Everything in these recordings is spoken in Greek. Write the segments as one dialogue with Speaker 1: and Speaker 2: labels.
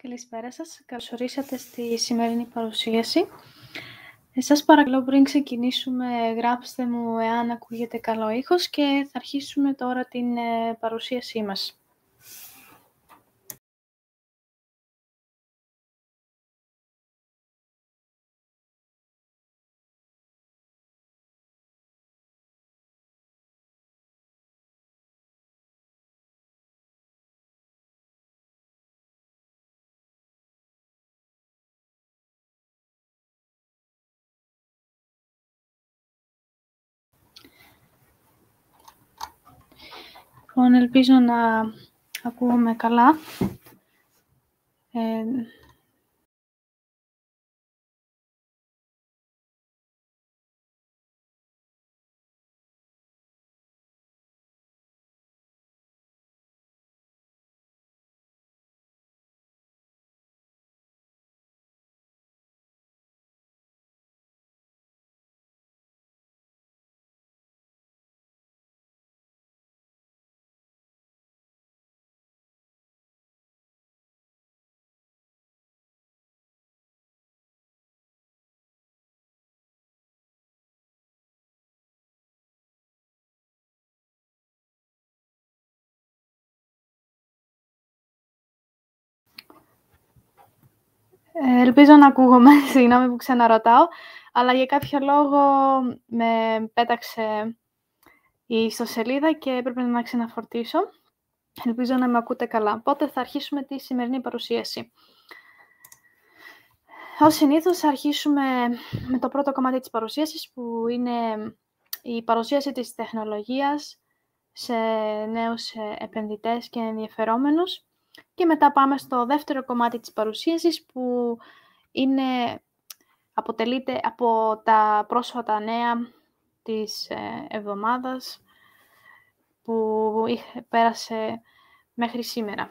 Speaker 1: Καλησπέρα σας. Καλώς ορίσατε στη σημερινή παρουσίαση. Σας παρακαλώ, πριν ξεκινήσουμε, γράψτε μου εάν ακούγεται καλό ήχος και θα αρχίσουμε τώρα την παρουσίασή μας. Λοιπόν, ελπίζω να ακούγομαι καλά. Ελπίζω να ακούγομαι, συγγνώμη που ξαναρωτάω, αλλά για κάποιο λόγο με πέταξε η ιστοσελίδα και έπρεπε να ξαναφορτίσω. Ελπίζω να με ακούτε καλά. Οπότε θα αρχίσουμε τη σημερινή παρουσίαση. Ως συνήθως θα αρχίσουμε με το πρώτο κομμάτι της παρουσίασης, που είναι η παρουσίαση της τεχνολογίας σε νέους επενδυτές και ενδιαφερόμενους. Και μετά πάμε στο δεύτερο κομμάτι της παρουσίασης, που αποτελείται από τα πρόσφατα νέα της εβδομάδας που πέρασε μέχρι σήμερα.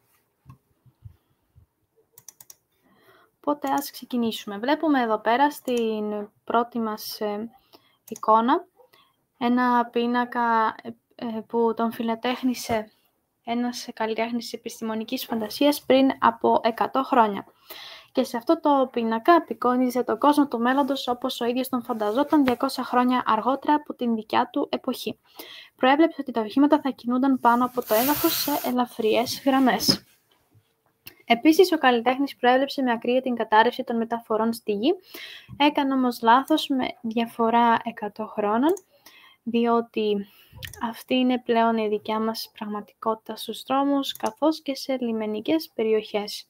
Speaker 1: Οπότε ας ξεκινήσουμε. Βλέπουμε εδώ πέρα στην πρώτη μας εικόνα ένα πίνακα που τον φιλοτέχνησε ένας καλλιτέχνης επιστημονικής φαντασίας πριν από 100 χρόνια. Και σε αυτό το πίνακα απεικόνιζε τον κόσμο του μέλλοντος όπως ο ίδιος τον φανταζόταν 200 χρόνια αργότερα από την δικιά του εποχή. Προέβλεψε ότι τα οχήματα θα κινούνταν πάνω από το έδαφος σε ελαφριές γραμμές. Επίσης, ο καλλιτέχνης προέβλεψε με ακρίβεια την κατάρρευση των μεταφορών στη Γη. Έκανε όμως λάθος με διαφορά 100 χρόνων, διότι αυτή είναι πλέον η δικιά μας πραγματικότητα στους δρόμους, καθώς και σε λιμενικές περιοχές.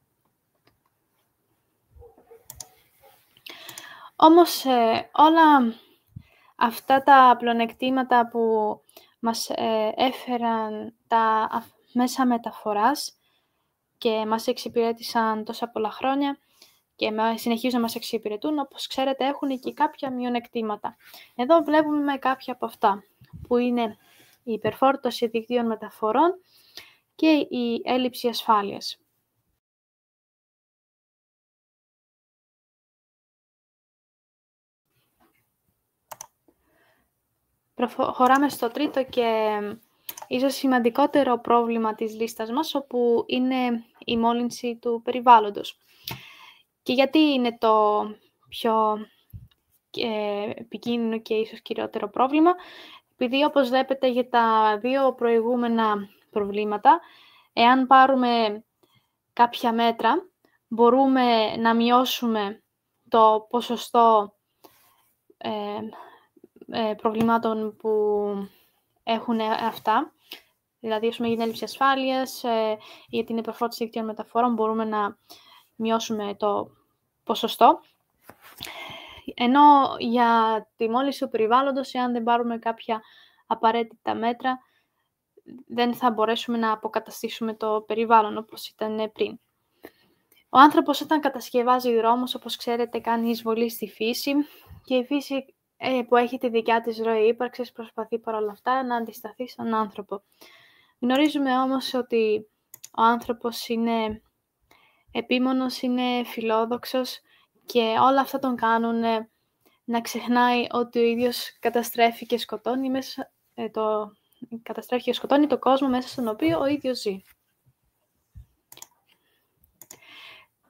Speaker 1: Όμως όλα αυτά τα πλεονεκτήματα που μας έφεραν τα μέσα μεταφοράς και μας εξυπηρέτησαν τόσα πολλά χρόνια και συνεχίζουν να μας εξυπηρετούν, όπως ξέρετε, έχουν και κάποια μειονεκτήματα. Εδώ βλέπουμε κάποια από αυτά, που είναι η υπερφόρτωση δικτύων μεταφορών και η έλλειψη ασφάλειας. Προχωράμε στο τρίτο και ίσως σημαντικότερο πρόβλημα της λίστας μας, όπου είναι η μόλυνση του περιβάλλοντος. Και γιατί είναι το πιο επικίνδυνο και ίσως κυριότερο πρόβλημα? Επειδή, όπως βλέπετε, για τα δύο προηγούμενα προβλήματα, εάν πάρουμε κάποια μέτρα, μπορούμε να μειώσουμε το ποσοστό προβλημάτων που έχουν αυτά. Δηλαδή, για την έλλειψη ασφάλειας, για την υπερφόρτωση δικτύων μεταφορών, μπορούμε να μειώσουμε το ποσοστό. Ενώ για τη μόλυνση του περιβάλλοντος, εάν δεν πάρουμε κάποια απαραίτητα μέτρα, δεν θα μπορέσουμε να αποκαταστήσουμε το περιβάλλον όπως ήταν πριν. Ο άνθρωπος, όταν κατασκευάζει δρόμους, όπως ξέρετε, κάνει εισβολή στη φύση, και η φύση που έχει τη δικιά της ροή ύπαρξης προσπαθεί παρόλα αυτά να αντισταθεί στον άνθρωπο. Γνωρίζουμε όμως ότι ο άνθρωπος είναι επίμονος, είναι φιλόδοξος και όλα αυτά τον κάνουν να ξεχνάει ότι ο ίδιος καταστρέφει και σκοτώνει το κόσμο μέσα στον οποίο ο ίδιος ζει.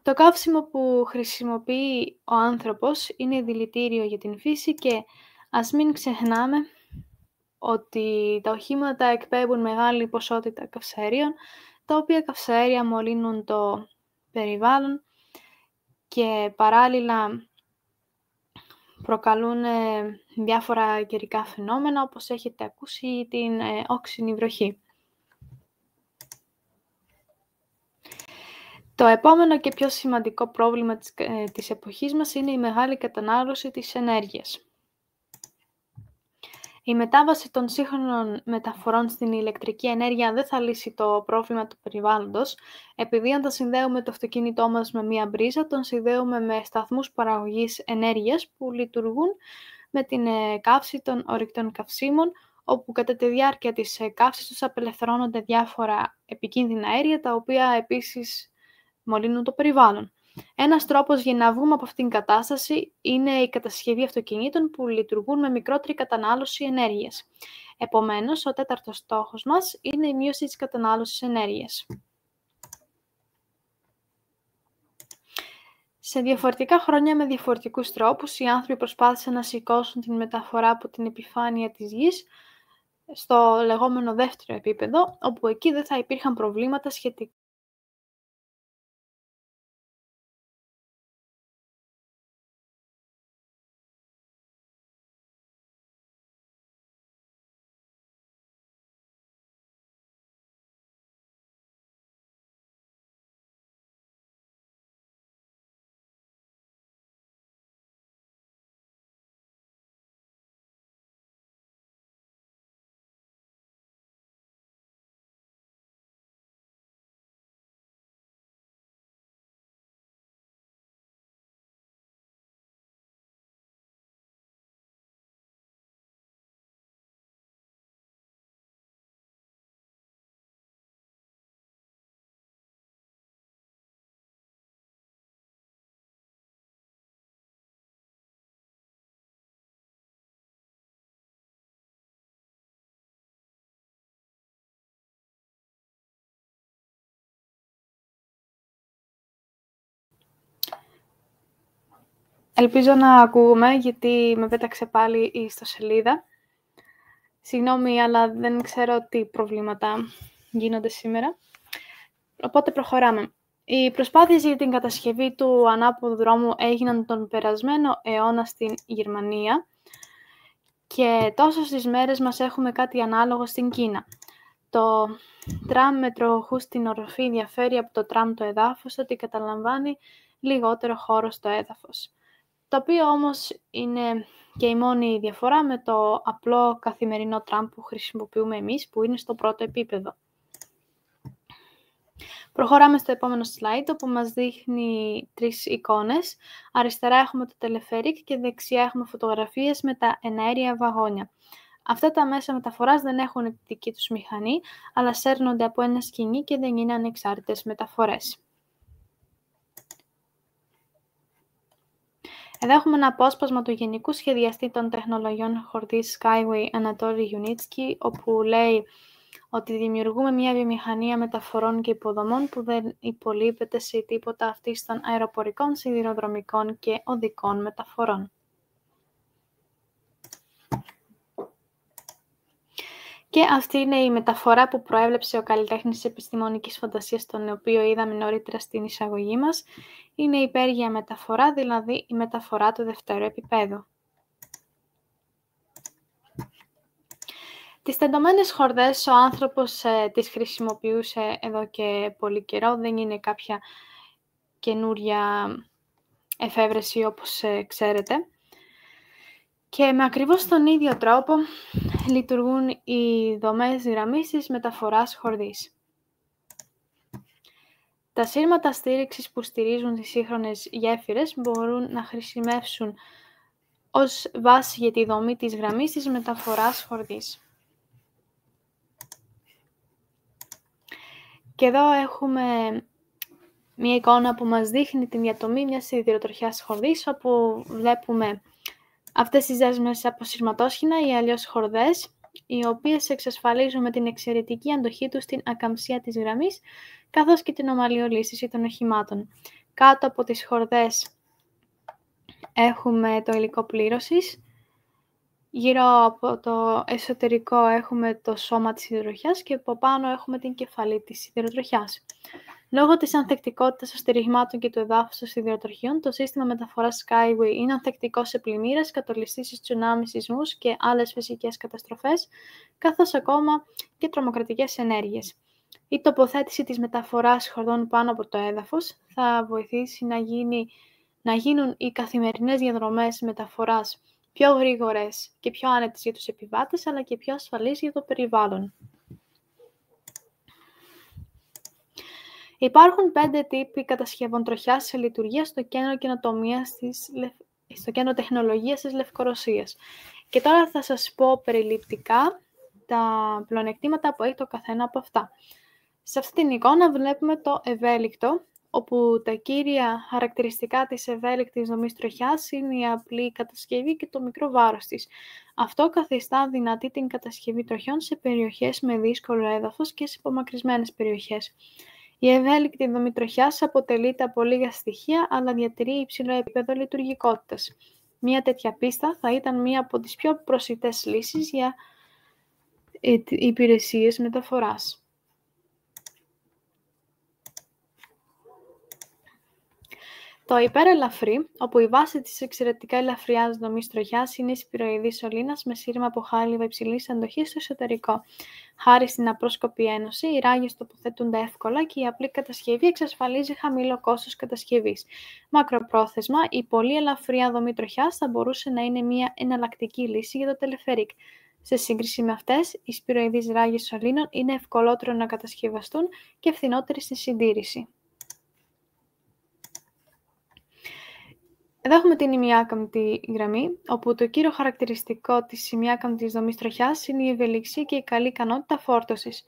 Speaker 1: Το καύσιμο που χρησιμοποιεί ο άνθρωπος είναι δηλητήριο για την φύση και ας μην ξεχνάμε ότι τα οχήματα εκπέμπουν μεγάλη ποσότητα καυσαερίων, τα οποία καυσαέρια μολύνουν το περιβάλλον και παράλληλα προκαλούν διάφορα καιρικά φαινόμενα, όπως έχετε ακούσει την όξινη βροχή. Το επόμενο και πιο σημαντικό πρόβλημα της εποχής μας είναι η μεγάλη κατανάλωση της ενέργειας. Η μετάβαση των σύγχρονων μεταφορών στην ηλεκτρική ενέργεια δεν θα λύσει το πρόβλημα του περιβάλλοντος, επειδή αν τα συνδέουμε το αυτοκίνητό μας με μία μπρίζα, τον συνδέουμε με σταθμούς παραγωγής ενέργειας που λειτουργούν με την καύση των ορυκτών καυσίμων, όπου κατά τη διάρκεια της καύσης τους απελευθερώνονται διάφορα επικίνδυνα αέρια, τα οποία επίσης μολύνουν το περιβάλλον. Ένας τρόπος για να βγούμε από αυτήν την κατάσταση είναι η κατασκευή αυτοκινήτων που λειτουργούν με μικρότερη κατανάλωση ενέργειας. Επομένως, ο τέταρτος στόχος μας είναι η μείωση της κατανάλωσης ενέργειας. Σε διαφορετικά χρόνια με διαφορετικούς τρόπους, οι άνθρωποι προσπάθησαν να σηκώσουν την μεταφορά από την επιφάνεια της γης στο λεγόμενο δεύτερο επίπεδο, όπου εκεί δεν θα υπήρχαν προβλήματα σχετικά Ελπίζω να ακούγομαι, γιατί με πέταξε πάλι η ιστοσελίδα. Συγγνώμη, αλλά δεν ξέρω τι προβλήματα γίνονται σήμερα. Οπότε προχωράμε. Οι προσπάθειες για την κατασκευή του ανάποδου δρόμου έγιναν τον περασμένο αιώνα στην Γερμανία και τόσο στις μέρες μας έχουμε κάτι ανάλογο στην Κίνα. Το τραμ με τροχούς στην οροφή διαφέρει από το τραμ το εδάφος ότι καταλαμβάνει λιγότερο χώρο στο έδαφος. Το οποίο όμως είναι και η μόνη διαφορά με το απλό καθημερινό τραμ που χρησιμοποιούμε εμείς, που είναι στο πρώτο επίπεδο. Προχωράμε στο επόμενο slide, όπου μας δείχνει 3 εικόνες. Αριστερά έχουμε το τελεφέρικ και δεξιά έχουμε φωτογραφίες με τα εναέρια βαγόνια. Αυτά τα μέσα μεταφοράς δεν έχουν τη δική τους μηχανή, αλλά σέρνονται από ένα σκοινί και δεν είναι ανεξάρτητες μεταφορές. Εδώ έχουμε ένα απόσπασμα του Γενικού Σχεδιαστή των Τεχνολογιών Χορδής Skyway Anatoly Yunitsky, όπου λέει ότι δημιουργούμε μια βιομηχανία μεταφορών και υποδομών που δεν υπολείπεται σε τίποτα αυτής των αεροπορικών, σιδηροδρομικών και οδικών μεταφορών. Και αυτή είναι η μεταφορά που προέβλεψε ο καλλιτέχνης της επιστημονικής φαντασίας, τον οποίο είδαμε νωρίτερα στην εισαγωγή μας. Είναι η υπέργεια μεταφορά, δηλαδή η μεταφορά του δευτέρου επίπεδου. Τις τεντωμένες χορδές ο άνθρωπος τις χρησιμοποιούσε εδώ και πολύ καιρό, δεν είναι κάποια καινούρια εφεύρεση όπως ξέρετε. Και με ακριβώς τον ίδιο τρόπο λειτουργούν οι δομές γραμμής μεταφοράς χορδής. Τα σύρματα στήριξης που στηρίζουν τις σύγχρονες γέφυρες μπορούν να χρησιμεύσουν ως βάση για τη δομή της γραμμής της μεταφοράς χορδής. Και εδώ έχουμε μια εικόνα που μας δείχνει την διατομή μιας σιδηροτροχιάς χορδής, όπου βλέπουμε αυτές τις δέσμες από σειρματόσχηνα ή αλλιώς χορδές, οι οποίες εξασφαλίζουν με την εξαιρετική αντοχή τους την ακαμψία της γραμμής, καθώς και την ομαλή ολίσθηση των οχημάτων. Κάτω από τις χορδές έχουμε το υλικό πλήρωσης. Γύρω από το εσωτερικό έχουμε το σώμα της υδροτροχιάς και από πάνω έχουμε την κεφαλή της υδροτροχιάς. Λόγω της ανθεκτικότητας των στηριγμάτων και του εδάφους των σιδηροτροχιών, το σύστημα μεταφοράς Skyway είναι ανθεκτικό σε πλημμύρες, κατολιστήσεις, τσουνάμι, σεισμούς και άλλες φυσικές καταστροφές, καθώς ακόμα και τρομοκρατικές ενέργειες. Η τοποθέτηση της μεταφοράς χορδών πάνω από το έδαφος θα βοηθήσει να γίνουν οι καθημερινές διαδρομές μεταφοράς πιο γρήγορες και πιο άνετες για τους επιβάτες, αλλά και πιο ασφαλείς για το περιβάλλον. Υπάρχουν 5 τύποι κατασκευών τροχιάς σε λειτουργία στο κέντρο τεχνολογίας της Λευκορωσίας. Και τώρα θα σας πω περιληπτικά τα πλεονεκτήματα που έχει το καθένα από αυτά. Σε αυτή την εικόνα βλέπουμε το ευέλικτο, όπου τα κύρια χαρακτηριστικά της ευέλικτης δομής τροχιάς είναι η απλή κατασκευή και το μικρό βάρος της. Αυτό καθιστά δυνατή την κατασκευή τροχιών σε περιοχές με δύσκολο έδαφος και σε απομακρυσμένες περιοχές. Η ευέλικτη δομή τροχιάς αποτελείται από λίγα στοιχεία, αλλά διατηρεί υψηλό επίπεδο λειτουργικότητας. Μια τέτοια πίστα θα ήταν μία από τις πιο προσιτές λύσεις για υπηρεσίες μεταφοράς. Το υπερελαφρύ, όπου η βάση της εξαιρετικά ελαφριάς δομής τροχιάς είναι η σπυροειδή σωλήνας με σύρμα από χάλιβα υψηλής αντοχής στο εσωτερικό. Χάρη στην απρόσκοπη ένωση, οι ράγες τοποθετούνται εύκολα και η απλή κατασκευή εξασφαλίζει χαμηλό κόστος κατασκευής. Μακροπρόθεσμα, η πολύ ελαφριά δομή τροχιάς θα μπορούσε να είναι μια εναλλακτική λύση για το τελεφερίκ. Σε σύγκριση με αυτές, οι σπυροειδείς ράγες σωλήνων είναι ευκολότερο να κατασκευαστούν και φθηνότεροι στη συντήρηση. Εδώ έχουμε την ημιάκαμπτη γραμμή, όπου το κύριο χαρακτηριστικό της ημιάκαμπτης δομής τροχιάς είναι η ευελιξία και η καλή ικανότητα φόρτωσης.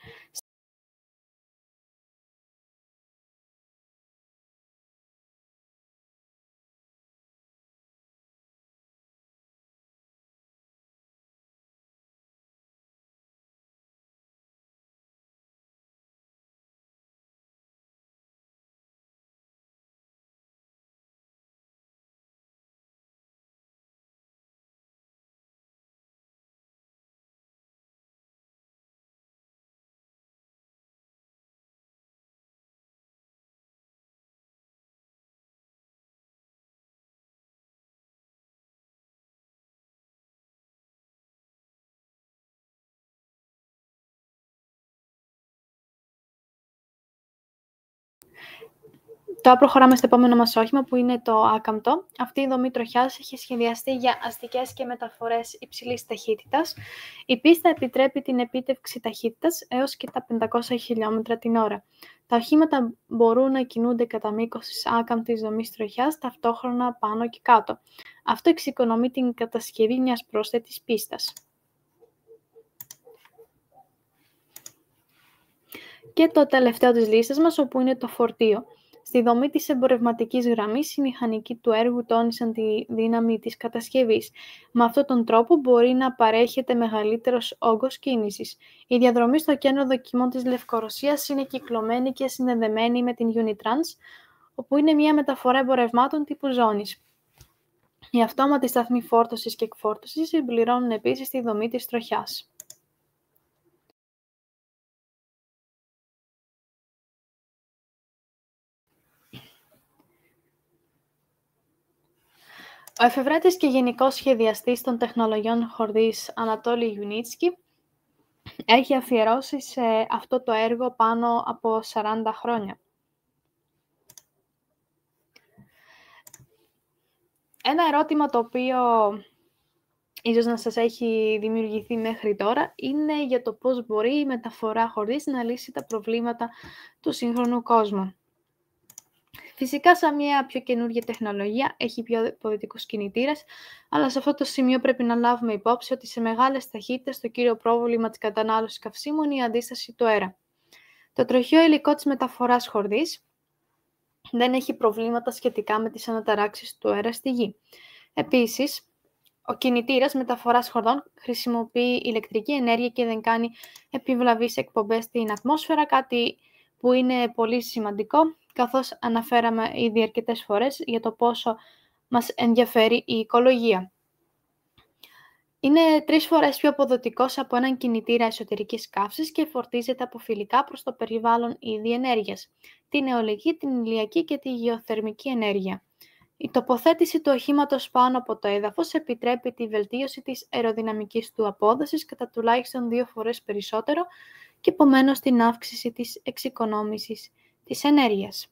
Speaker 1: Τώρα προχωράμε στο επόμενο μας όχημα, που είναι το άκαμπτο. Αυτή η δομή τροχιάς έχει σχεδιαστεί για αστικές και μεταφορές υψηλής ταχύτητας. Η πίστα επιτρέπει την επίτευξη ταχύτητας έως και τα 500 χιλιόμετρα την ώρα. Τα οχήματα μπορούν να κινούνται κατά μήκος της άκαμπτης δομής τροχιάς, ταυτόχρονα πάνω και κάτω. Αυτό εξοικονομεί την κατασκευή μιας πρόσθετης πίστας. Και το τελευταίο της λίστας μας, όπου είναι το φορτίο. Στη δομή της εμπορευματικής γραμμής, οι μηχανικοί του έργου τόνισαν τη δύναμη της κατασκευής. Με αυτόν τον τρόπο μπορεί να παρέχεται μεγαλύτερος όγκος κίνησης. Η διαδρομή στο κέντρο δοκιμών της Λευκορωσίας είναι κυκλωμένη και συνδεδεμένη με την Unitrans, όπου είναι μια μεταφορά εμπορευμάτων τύπου ζώνης. Οι αυτόματοι σταθμοί φόρτωσης και εκφόρτωσης συμπληρώνουν επίσης τη δομή της τροχιάς. Ο εφευρέτης και γενικός σχεδιαστής των τεχνολογιών χορδής Ανατόλη Ιουνίτσκι έχει αφιερώσει σε αυτό το έργο πάνω από 40 χρόνια. Ένα ερώτημα το οποίο ίσως να σας έχει δημιουργηθεί μέχρι τώρα είναι για το πώς μπορεί η μεταφορά χορδής να λύσει τα προβλήματα του σύγχρονου κόσμου. Φυσικά, σαν μια πιο καινούργια τεχνολογία, έχει πιο αποδοτικούς κινητήρες, αλλά σε αυτό το σημείο πρέπει να λάβουμε υπόψη ότι σε μεγάλες ταχύτητες το κύριο πρόβλημα της κατανάλωσης καυσίμου είναι η αντίσταση του αέρα. Το τροχαίο υλικό της μεταφοράς χορδής δεν έχει προβλήματα σχετικά με τις αναταράξεις του αέρα στη γη. Επίσης, ο κινητήρας μεταφοράς χορδών χρησιμοποιεί ηλεκτρική ενέργεια και δεν κάνει επιβλαβείς εκπομπές στην ατμόσφαιρα, κάτι που είναι πολύ σημαντικό, καθώς αναφέραμε ήδη αρκετές φορές για το πόσο μας ενδιαφέρει η οικολογία. Είναι 3 φορές πιο αποδοτικός από έναν κινητήρα εσωτερικής καύσης και φορτίζεται από φιλικά προς το περιβάλλον είδη ενέργειας, την αιωλική, την ηλιακή και τη γεωθερμική ενέργεια. Η τοποθέτηση του οχήματος πάνω από το έδαφος επιτρέπει τη βελτίωση της αεροδυναμικής του απόδοσης κατά τουλάχιστον 2 φορές περισσότερο και επομένως την αύξηση της εξοικονόμησης της ενέργειας.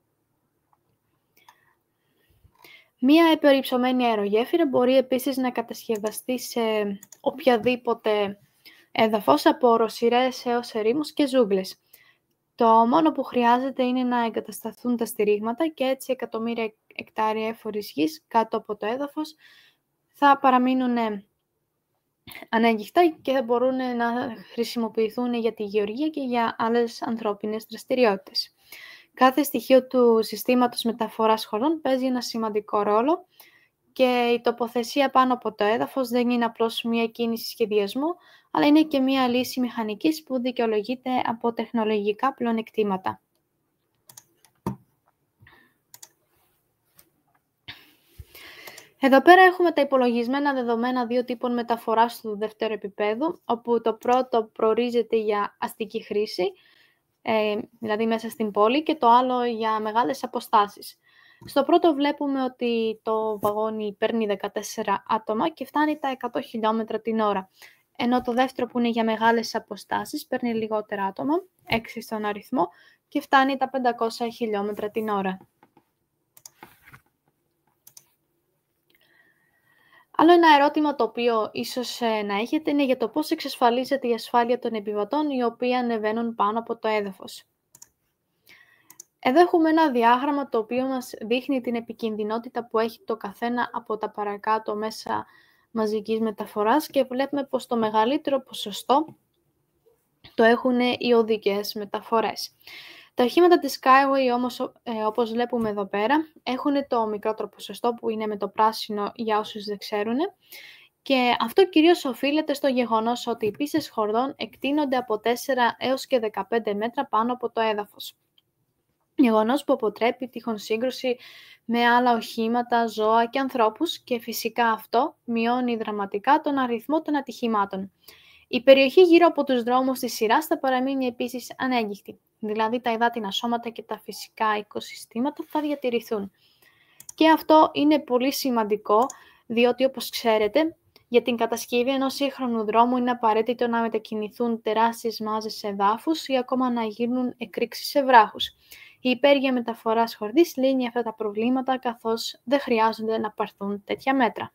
Speaker 1: Μία υπερυψωμένη αερογέφυρα μπορεί επίσης να κατασκευαστεί σε οποιαδήποτε έδαφος, από οροσειρές έως ερήμους και ζούγκλες. Το μόνο που χρειάζεται είναι να εγκατασταθούν τα στηρίγματα και έτσι εκατομμύρια εκτάρια έφορης γης κάτω από το έδαφος θα παραμείνουν ανέγγιχτα και θα μπορούν να χρησιμοποιηθούν για τη γεωργία και για άλλες ανθρώπινες δραστηριότητες. Κάθε στοιχείο του συστήματος μεταφοράς χωρών παίζει ένα σημαντικό ρόλο και η τοποθεσία πάνω από το έδαφος δεν είναι απλώς μία κίνηση σχεδιασμού, αλλά είναι και μία λύση μηχανικής που δικαιολογείται από τεχνολογικά πλεονεκτήματα. Εδώ πέρα έχουμε τα υπολογισμένα δεδομένα 2 τύπων μεταφοράς του δεύτερου επίπεδου, όπου το πρώτο προορίζεται για αστική χρήση, δηλαδή μέσα στην πόλη, και το άλλο για μεγάλες αποστάσεις. Στο πρώτο βλέπουμε ότι το βαγόνι παίρνει 14 άτομα και φτάνει τα 100 χιλιόμετρα την ώρα, ενώ το δεύτερο που είναι για μεγάλες αποστάσεις παίρνει λιγότερα άτομα, 6 στον αριθμό, και φτάνει τα 500 χιλιόμετρα την ώρα. Άλλο ένα ερώτημα το οποίο ίσως να έχετε είναι για το πώς εξασφαλίζεται η ασφάλεια των επιβατών οι οποίοι ανεβαίνουν πάνω από το έδαφος. Εδώ έχουμε ένα διάγραμμα το οποίο μας δείχνει την επικινδυνότητα που έχει το καθένα από τα παρακάτω μέσα μαζικής μεταφοράς και βλέπουμε πως το μεγαλύτερο ποσοστό το έχουν οι οδικές μεταφορές. Τα οχήματα της Skyway όμως, όπως βλέπουμε εδώ πέρα, έχουν το μικρότερο ποσοστό που είναι με το πράσινο για όσους δεν ξέρουν, και αυτό κυρίως οφείλεται στο γεγονός ότι οι πίστες χορδών εκτείνονται από 4 έως και 15 μέτρα πάνω από το έδαφος. Γεγονός που αποτρέπει τυχόν σύγκρουση με άλλα οχήματα, ζώα και ανθρώπους και φυσικά αυτό μειώνει δραματικά τον αριθμό των ατυχημάτων. Η περιοχή γύρω από τους δρόμους της σειράς θα παραμείνει επίσης ανέγγιχτη, δηλαδή τα υδάτινα σώματα και τα φυσικά οικοσυστήματα θα διατηρηθούν. Και αυτό είναι πολύ σημαντικό, διότι όπως ξέρετε, για την κατασκευή ενός σύγχρονου δρόμου είναι απαραίτητο να μετακινηθούν τεράστιες μάζες εδάφους ή ακόμα να γίνουν εκρήξεις σε βράχους. Η υπέργεια μεταφοράς χορδής λύνει αυτά τα προβλήματα, καθώς δεν χρειάζονται να πάρθουν τέτοια μέτρα.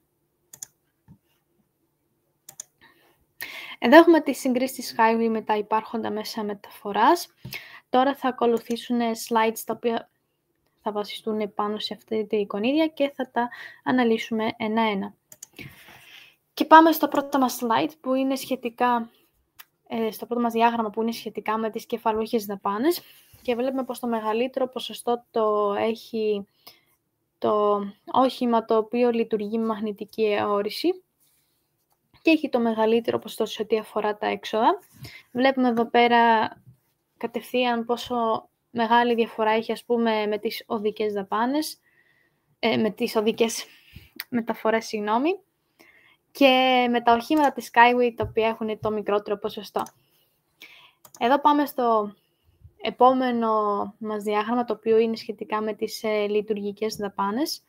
Speaker 1: Εδώ έχουμε τη σύγκριση της Skyway με τα υπάρχοντα μέσα μεταφοράς. Τώρα θα ακολουθήσουν slides τα οποία θα βασιστούν πάνω σε αυτή τη εικονίδια και θα τα αναλύσουμε ένα-ένα. Και πάμε στο πρώτο μας slide που είναι σχετικά, στο πρώτο μας διάγραμμα που είναι σχετικά με τις κεφαλούχες δαπάνες και βλέπουμε πως το μεγαλύτερο ποσοστό το έχει το όχημα το οποίο λειτουργεί με μαγνητική αιώρηση και έχει το μεγαλύτερο ποσοστό σε ό,τι αφορά τα έξοδα. Βλέπουμε εδώ πέρα κατευθείαν πόσο μεγάλη διαφορά έχει, ας πούμε, με τις οδικές δαπάνες, με τις οδικές μεταφορές, και με τα οχήματα της Skyway, τα οποία έχουν το μικρότερο ποσοστό. Εδώ πάμε στο επόμενο μας διάγραμμα, το οποίο είναι σχετικά με τις λειτουργικές δαπάνες.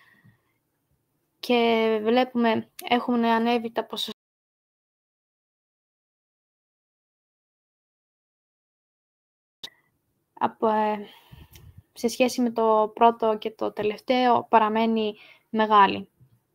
Speaker 1: Και βλέπουμε έχουν ανέβει τα ποσοστά σε σχέση με το πρώτο και το τελευταίο παραμένει μεγάλη.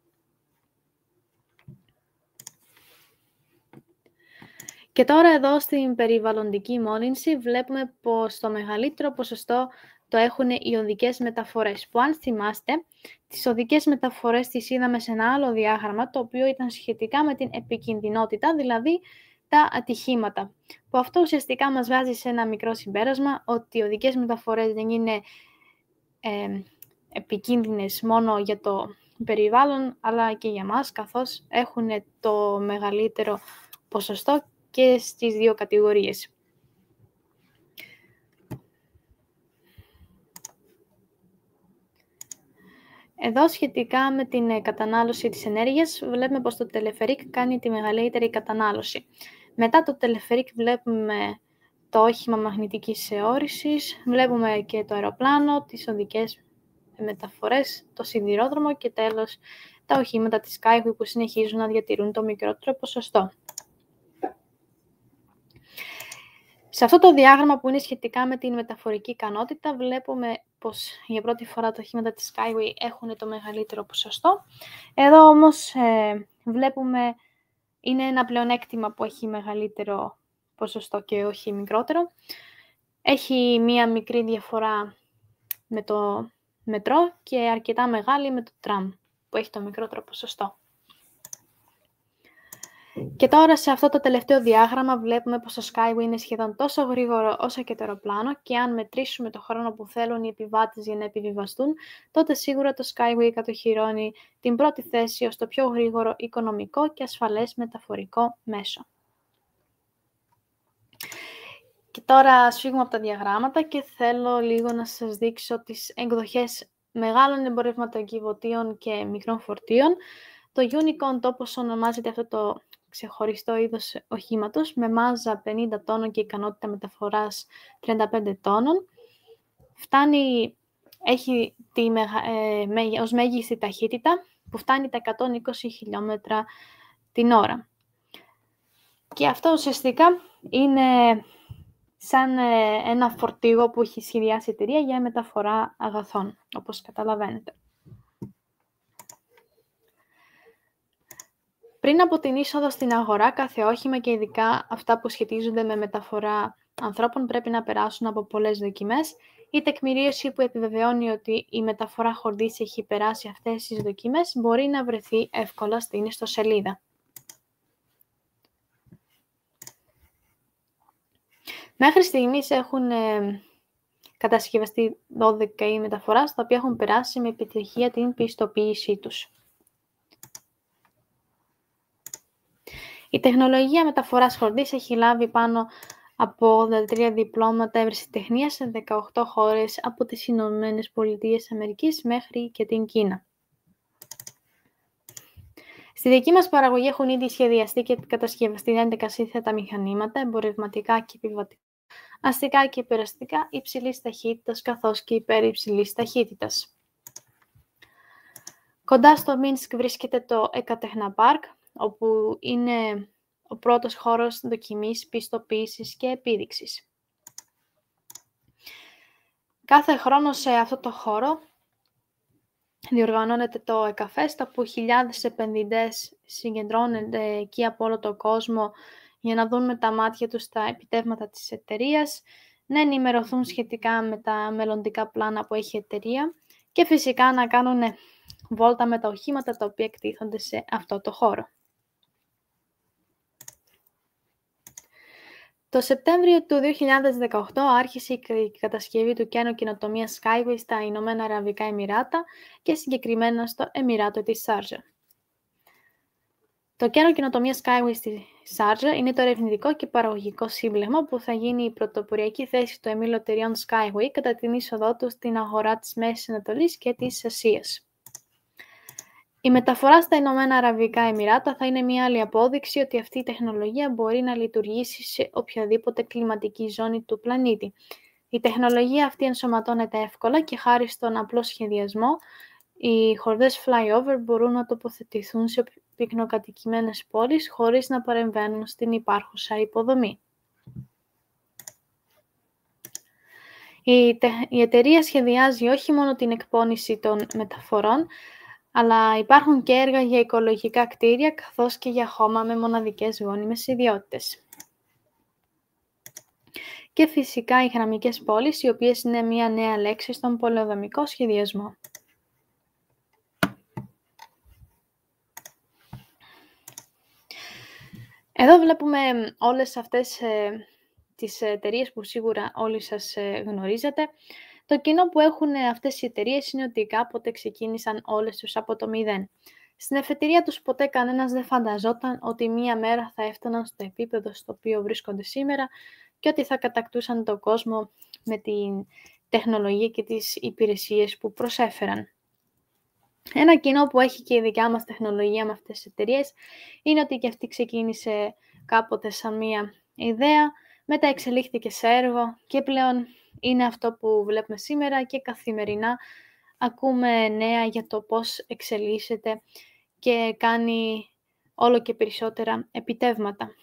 Speaker 1: Και τώρα εδώ στην περιβαλλοντική μόλυνση βλέπουμε πως το μεγαλύτερο ποσοστό το έχουν οι οδικές μεταφορές, που αν θυμάστε, τις οδικές μεταφορές τις είδαμε σε ένα άλλο διάγραμμα, το οποίο ήταν σχετικά με την επικινδυνότητα, δηλαδή τα ατυχήματα, που αυτό ουσιαστικά μας βάζει σε ένα μικρό συμπέρασμα ότι οι οδικές μεταφορές δεν είναι επικίνδυνες μόνο για το περιβάλλον, αλλά και για μας, καθώς έχουν το μεγαλύτερο ποσοστό και στις δύο κατηγορίες. Εδώ σχετικά με την κατανάλωση της ενέργειας βλέπουμε πως το τελεφερίκ κάνει τη μεγαλύτερη κατανάλωση. Μετά το τελεφερίκ βλέπουμε το όχημα μαγνητικής αιώρησης, βλέπουμε και το αεροπλάνο, τις οδικές μεταφορές, το σιδηρόδρομο και τέλος τα οχήματα της Skyway που συνεχίζουν να διατηρούν το μικρότερο ποσοστό. Σε αυτό το διάγραμμα που είναι σχετικά με την μεταφορική ικανότητα βλέπουμε πως για πρώτη φορά τα οχήματα της Skyway έχουν το μεγαλύτερο ποσοστό. Εδώ όμως βλέπουμε είναι ένα πλεονέκτημα που έχει μεγαλύτερο ποσοστό και όχι μικρότερο. Έχει μία μικρή διαφορά με το μετρό και αρκετά μεγάλη με το τραμ που έχει το μικρότερο ποσοστό. Και τώρα σε αυτό το τελευταίο διάγραμμα βλέπουμε πως το Skyway είναι σχεδόν τόσο γρήγορο όσο και το αεροπλάνο και αν μετρήσουμε το χρόνο που θέλουν οι επιβάτες για να επιβιβαστούν, τότε σίγουρα το Skyway κατοχυρώνει την πρώτη θέση ως το πιο γρήγορο, οικονομικό και ασφαλές μεταφορικό μέσο. Και τώρα ας φύγουμε από τα διαγράμματα και θέλω λίγο να σας δείξω τις εκδοχές μεγάλων εμπορευματοκιβωτίων και μικρών φορτίων. Το Unicorn, όπως ονομάζεται αυτό το ξεχωριστό είδος οχήματος, με μάζα 50 τόνων και ικανότητα μεταφοράς 35 τόνων. Έχει ως μέγιστη ταχύτητα που φτάνει τα 120 χιλιόμετρα την ώρα. Και αυτό ουσιαστικά είναι σαν ένα φορτίγο που έχει σχεδιάσει η εταιρεία για μεταφορά αγαθών, όπως καταλαβαίνετε. Πριν από την είσοδο στην αγορά, κάθε όχημα και ειδικά αυτά που σχετίζονται με μεταφορά ανθρώπων πρέπει να περάσουν από πολλές δοκιμές. Η τεκμηρίωση που επιβεβαιώνει ότι η μεταφορά χορδής έχει περάσει αυτές τις δοκιμές μπορεί να βρεθεί εύκολα στην ιστοσελίδα. Μέχρι στιγμής έχουν κατασκευαστεί 12 είδη μεταφοράς, τα οποία έχουν περάσει με επιτυχία την πιστοποίησή τους. Η τεχνολογία μεταφοράς χορδής έχει λάβει πάνω από 83 διπλώματα ευρεσιτεχνίας σε 18 χώρες από τις Ηνωμένες Πολιτείες Αμερικής μέχρι και την Κίνα. Στη δική μας παραγωγή έχουν ήδη σχεδιαστεί και κατασκευαστεί 11 σύνθετα μηχανήματα, εμπορευματικά και επιβατικά, αστικά και υπεραστικά υψηλής ταχύτητας καθώς και υπερυψηλής ταχύτητας. Κοντά στο Μίνσκ βρίσκεται το Εκατεχναπάρκ, όπου είναι ο πρώτος χώρος δοκιμής, πιστοποίησης και επίδειξης. Κάθε χρόνο σε αυτό το χώρο διοργανώνεται το ΕΚΑΦΕΣΤΑ, που χιλιάδες επενδυτές συγκεντρώνονται εκεί από όλο τον κόσμο για να δουν με τα μάτια τους τα επιτεύγματα της εταιρείας, να ενημερωθούν σχετικά με τα μελλοντικά πλάνα που έχει η εταιρεία και φυσικά να κάνουν βόλτα με τα οχήματα τα οποία εκτίθονται σε αυτό το χώρο. Το Σεπτέμβριο του 2018 άρχισε η κατασκευή του κέντρου καινοτομίας Skyway στα Ηνωμένα Αραβικά Εμιράτα και συγκεκριμένα στο Εμιράτο της Σάρτζα. Το κέντρο καινοτομίας Skyway στη Σάρτζα είναι το ερευνητικό και παραγωγικό σύμπλεγμα που θα γίνει η πρωτοποριακή θέση των ομίλου εταιρειών Skyway κατά την είσοδό του στην αγορά της Μέσης Ανατολής και της Ασίας. Η μεταφορά στα Ηνωμένα Αραβικά Εμιράτα θα είναι μια άλλη απόδειξη ότι αυτή η τεχνολογία μπορεί να λειτουργήσει σε οποιαδήποτε κλιματική ζώνη του πλανήτη. Η τεχνολογία αυτή ενσωματώνεται εύκολα και χάρη στον απλό σχεδιασμό, οι χορδές flyover μπορούν να τοποθετηθούν σε πυκνοκατοικημένες πόλεις χωρίς να παρεμβαίνουν στην υπάρχουσα υποδομή. Η εταιρεία σχεδιάζει όχι μόνο την εκπώνηση των μεταφορών, αλλά υπάρχουν και έργα για οικολογικά κτίρια, καθώς και για χώμα με μοναδικές γόνιμες ιδιότητες. Και φυσικά οι γραμμικές πόλεις, οι οποίες είναι μια νέα λέξη στον πολεοδομικό σχεδιασμό. Εδώ βλέπουμε όλες αυτές τις εταιρείες που σίγουρα όλοι σας γνωρίζετε. Το κοινό που έχουν αυτές οι εταιρείες είναι ότι κάποτε ξεκίνησαν όλες τους από το μηδέν. Στην εφετηρία τους ποτέ κανένας δεν φανταζόταν ότι μία μέρα θα έφταναν στο επίπεδο στο οποίο βρίσκονται σήμερα και ότι θα κατακτούσαν τον κόσμο με την τεχνολογία και τις υπηρεσίες που προσέφεραν. Ένα κοινό που έχει και η δικιά μας τεχνολογία με αυτές τις εταιρείες είναι ότι και αυτή ξεκίνησε κάποτε σαν μία ιδέα, μετά εξελίχθηκε σε έργο και πλέον είναι αυτό που βλέπουμε σήμερα και καθημερινά ακούμε νέα για το πώς εξελίσσεται και κάνει όλο και περισσότερα επιτεύγματα.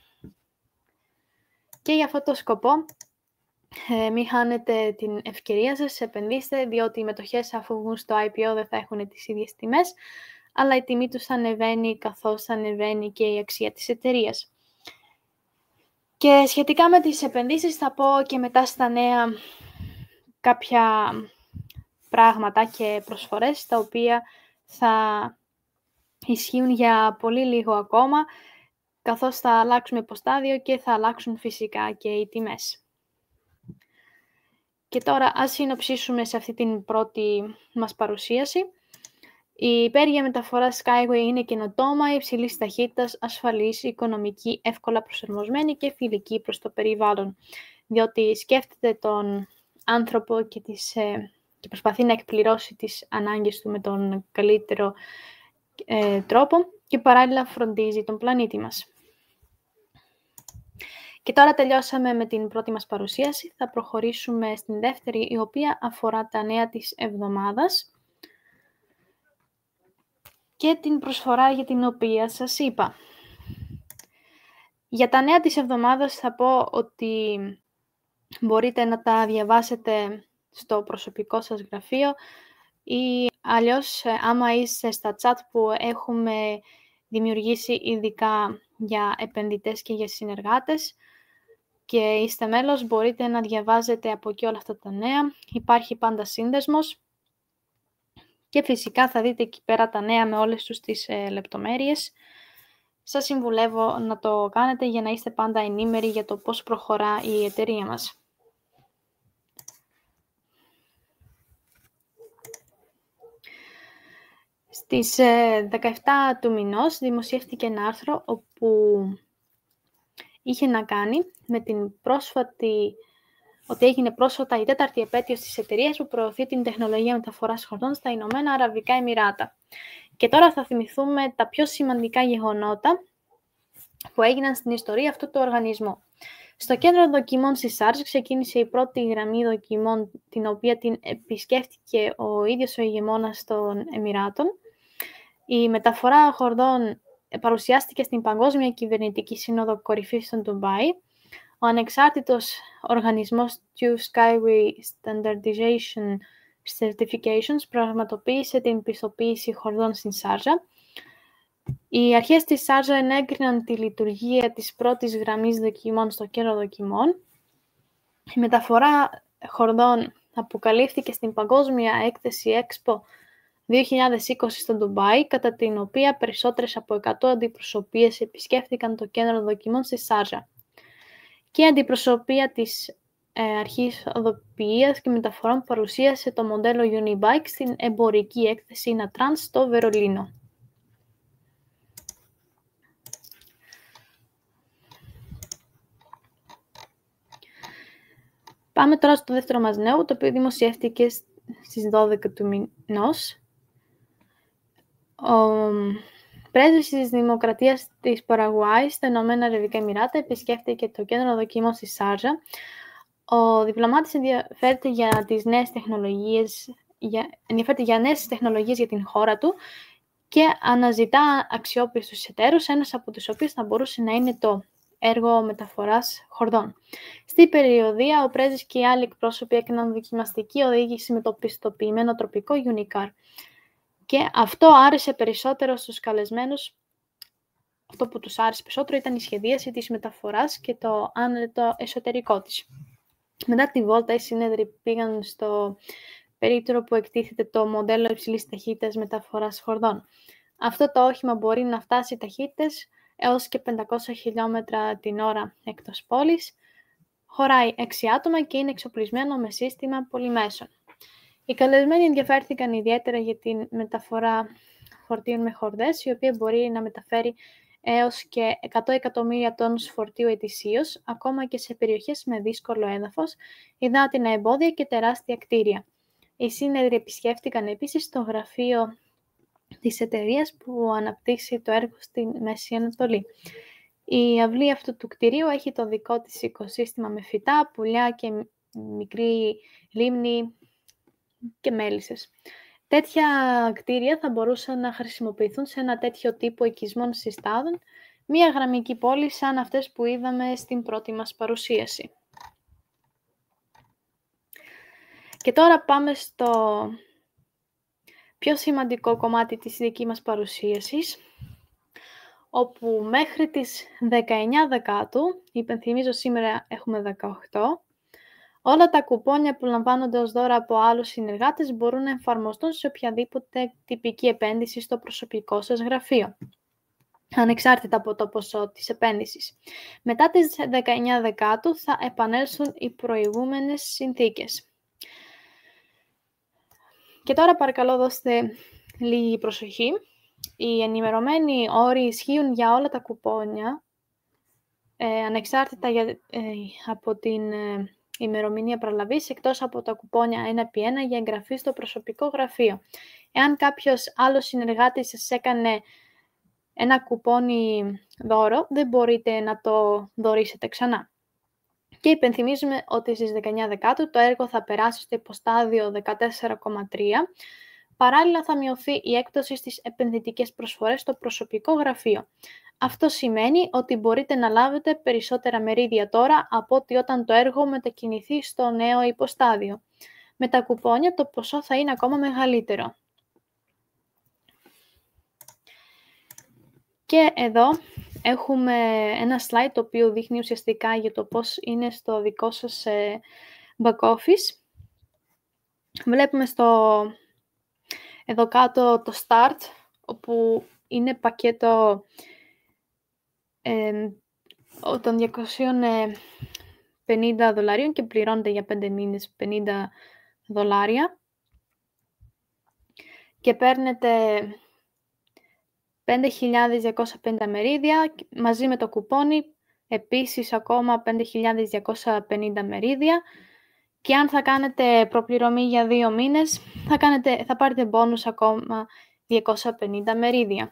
Speaker 1: Και για αυτό το σκοπό μην χάνετε την ευκαιρία σας, επενδύστε, διότι οι μετοχές αφού βγουν στο IPO δεν θα έχουν τις ίδιες τιμές, αλλά η τιμή τους θα ανεβαίνει καθώς θα ανεβαίνει και η αξία της εταιρείας. Και σχετικά με τις επενδύσεις θα πω και μετά στα νέα κάποια πράγματα και προσφορές, τα οποία θα ισχύουν για πολύ λίγο ακόμα, καθώς θα αλλάξουμε υποστάδιο και θα αλλάξουν φυσικά και οι τιμές. Και τώρα ας συνοψίσουμε σε αυτή την πρώτη μας παρουσίαση. Η υπέργεια μεταφορά Skyway είναι καινοτόμα, υψηλής ταχύτητας, ασφαλής, οικονομική, εύκολα προσαρμοσμένη και φιλική προς το περιβάλλον, διότι σκέφτεται τον άνθρωπο και προσπαθεί να εκπληρώσει τις ανάγκες του με τον καλύτερο τρόπο και παράλληλα φροντίζει τον πλανήτη μας. Και τώρα τελειώσαμε με την πρώτη μας παρουσίαση. Θα προχωρήσουμε στην δεύτερη, η οποία αφορά τα νέα της εβδομάδας και την προσφορά για την οποία σας είπα. Για τα νέα της εβδομάδας θα πω ότι μπορείτε να τα διαβάσετε στο προσωπικό σας γραφείο ή αλλιώς άμα είστε στα chat που έχουμε δημιουργήσει ειδικά για επενδυτές και για συνεργάτες και είστε μέλος, μπορείτε να διαβάζετε από εκεί όλα αυτά τα νέα. Υπάρχει πάντα σύνδεσμος και φυσικά θα δείτε εκεί πέρα τα νέα με όλες τους τις λεπτομέρειες. Σας συμβουλεύω να το κάνετε για να είστε πάντα ενήμεροι για το πώς προχωρά η εταιρεία μας. Στις 17 του μηνός δημοσιεύτηκε ένα άρθρο όπου είχε να κάνει με την ότι έγινε πρόσφατα η 4η επέτειος της εταιρείας που προωθεί την τεχνολογία μεταφοράς χορδών στα Ηνωμένα Αραβικά Εμιράτα. Και τώρα θα θυμηθούμε τα πιο σημαντικά γεγονότα που έγιναν στην ιστορία αυτού του οργανισμού. Στο κέντρο δοκιμών στη Σάρτζ ξεκίνησε η πρώτη γραμμή δοκιμών, την οποία την επισκέφτηκε ο ίδιος ο ηγεμόνας των Εμιράτων. Η μεταφορά χορδών παρουσιάστηκε στην Παγκόσμια Κυβερνητική Σύνοδο Κορυφής στον Ντουμπάι. Ο ανεξάρτητος οργανισμός του Skyway Standardization Certifications πραγματοποίησε την πιστοποίηση χορδών στην Σάρτζα. Οι αρχές της Σάρτζα ενέκριναν τη λειτουργία της πρώτης γραμμής δοκιμών στο κέντρο δοκιμών. Η μεταφορά χορδών αποκαλύφθηκε στην Παγκόσμια Έκθεση Expo 2020 στο Ντουμπάι, κατά την οποία περισσότερες από 100 αντιπροσωπείες επισκέφθηκαν το κέντρο δοκιμών στη Σάρτζα. Και η αντιπροσωπεία της αρχής οδοποιίας και μεταφορών παρουσίασε το μοντέλο Unibike στην εμπορική έκθεση Inatrans στο Βερολίνο. Πάμε τώρα στο δεύτερο μας νέο, το οποίο δημοσιεύτηκε στις 12 του μηνός. Ο πρέσβης της Δημοκρατίας της Παραγουάης στα Ηνωμένα Αραβικά Εμιράτα επισκέφτηκε το κέντρο δοκιμών στη Σάρτζα. Ο διπλωμάτης ενδιαφέρεται για νέες τεχνολογίες για την χώρα του και αναζητά αξιόπιστους εταίρους, ένας από τους οποίους θα μπορούσε να είναι το έργο μεταφοράς χορδών. Στη περιοδία, ο πρέσβης και οι άλλοι εκπρόσωποι έκαναν δοκιμαστική οδήγηση με το πιστοποιημένο τροπικό Unicar. Και αυτό άρεσε περισσότερο στους καλεσμένους. Αυτό που τους άρεσε περισσότερο ήταν η σχεδίαση της μεταφοράς και το άνετο εσωτερικό της. Μετά τη βόλτα, οι σύνεδροι πήγαν στο περίπτερο που εκτίθεται το μοντέλο υψηλής ταχύτητας μεταφοράς χορδών. Αυτό το όχημα μπορεί να φτάσει ταχύτητες έως και 500 χιλιόμετρα την ώρα εκτός πόλης. Χωράει 6 άτομα και είναι εξοπλισμένο με σύστημα πολυμέσων. Οι καλεσμένοι ενδιαφέρθηκαν ιδιαίτερα για τη μεταφορά φορτίων με χορδές, η οποία μπορεί να μεταφέρει έως και 100 εκατομμύρια τόνους φορτίου ετησίως, ακόμα και σε περιοχές με δύσκολο έδαφος, υδάτινα εμπόδια και τεράστια κτίρια. Οι σύνεδροι επισκέφτηκαν επίσης το γραφείο της εταιρείας που αναπτύσσει το έργο στη Μέση Ανατολή. Η αυλή αυτού του κτηρίου έχει το δικό της οικοσύστημα με φυτά, πουλιά και μικρή λίμνη και μέλισσες. Τέτοια κτίρια θα μπορούσαν να χρησιμοποιηθούν σε ένα τέτοιο τύπο οικισμών συστάδων, μία γραμμική πόλη σαν αυτές που είδαμε στην πρώτη μας παρουσίαση. Και τώρα πάμε στο πιο σημαντικό κομμάτι της δική μας παρουσίασης, όπου μέχρι τις 19 Δεκάτου, υπενθυμίζω σήμερα έχουμε 18, όλα τα κουπόνια που λαμβάνονται ως δώρα από άλλους συνεργάτες μπορούν να εφαρμοστούν σε οποιαδήποτε τυπική επένδυση στο προσωπικό σας γραφείο, ανεξάρτητα από το ποσό της επένδυσης. Μετά τις 19 Δεκάτου θα επανέλθουν οι προηγούμενες συνθήκες. Και τώρα παρακαλώ δώστε λίγη προσοχή. Οι ενημερωμένοι όροι ισχύουν για όλα τα κουπόνια, ανεξάρτητα από την ημερομηνία προλαβής, εκτός από τα κουπόνια 1x1 για εγγραφή στο προσωπικό γραφείο. Εάν κάποιος άλλος συνεργάτης σας έκανε ένα κουπόνι δώρο, δεν μπορείτε να το δωρήσετε ξανά. Και υπενθυμίζουμε ότι στις 19 Δεκάτου το έργο θα περάσει στο υποστάδιο 14,3. Παράλληλα θα μειωθεί η έκπτωση στις επενδυτικές προσφορές στο προσωπικό γραφείο. Αυτό σημαίνει ότι μπορείτε να λάβετε περισσότερα μερίδια τώρα από ότι όταν το έργο μετακινηθεί στο νέο υποστάδιο. Με τα κουπόνια το ποσό θα είναι ακόμα μεγαλύτερο. Και εδώ έχουμε ένα slide το οποίο δείχνει ουσιαστικά για το πώς είναι στο δικό σας back office. Βλέπουμε εδώ κάτω το start, όπου είναι πακέτο των $250 και πληρώνεται για 5 μήνες $50 και παίρνετε 5.250 μερίδια μαζί με το κουπόνι, επίσης ακόμα 5.250 μερίδια, και αν θα κάνετε προπληρωμή για 2 μήνες θα πάρετε μπόνους ακόμα 250 μερίδια.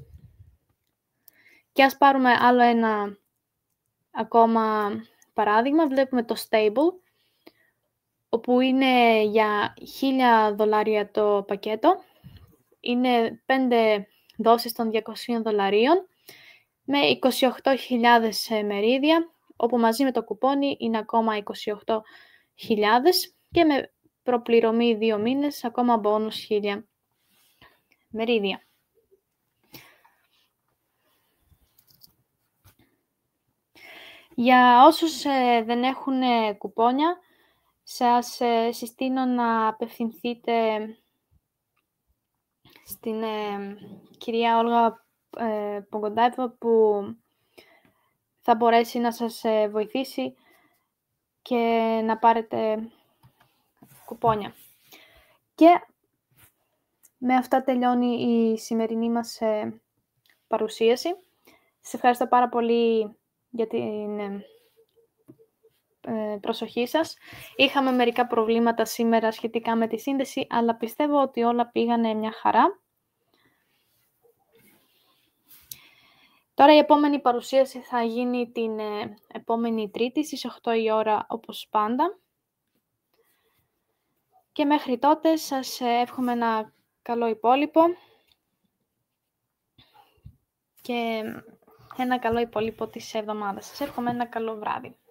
Speaker 1: Και ας πάρουμε άλλο ένα ακόμα παράδειγμα. Βλέπουμε το stable, όπου είναι για $1.000 το πακέτο. Είναι 5 δόσεις των $200 με 28.000 μερίδια, όπου μαζί με το κουπόνι είναι ακόμα 28.000 και με προπληρωμή 2 μήνες ακόμα μπόνους 1.000 μερίδια. Για όσους δεν έχουν κουπόνια, σας συστήνω να απευθυνθείτε στην κυρία Όλγα Πογκοντάιβα, που θα μπορέσει να σας βοηθήσει και να πάρετε κουπόνια. Και με αυτά τελειώνει η σημερινή μας παρουσίαση. Σας ευχαριστώ πάρα πολύ για την προσοχή σας. Είχαμε μερικά προβλήματα σήμερα σχετικά με τη σύνδεση, αλλά πιστεύω ότι όλα πήγανε μια χαρά. Τώρα η επόμενη παρουσίαση θα γίνει την επόμενη Τρίτη στις 8 η ώρα, όπως πάντα. Και μέχρι τότε σας εύχομαι ένα καλό υπόλοιπο και ένα καλό υπόλοιπο της εβδομάδας. Σας εύχομαι ένα καλό βράδυ.